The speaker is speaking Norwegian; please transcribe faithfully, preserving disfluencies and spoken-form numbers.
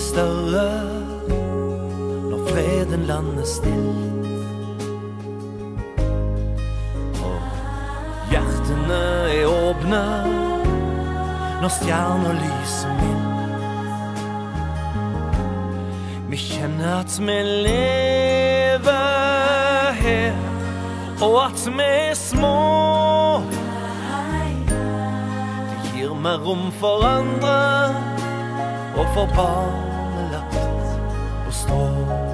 større når freden lander stilt, og hjertene er åpne når stjerner lyser mildt. Vi kjenner at vi lever her, og at vi er små. Det gir mer rom for andre, og for barnet lagt å stå.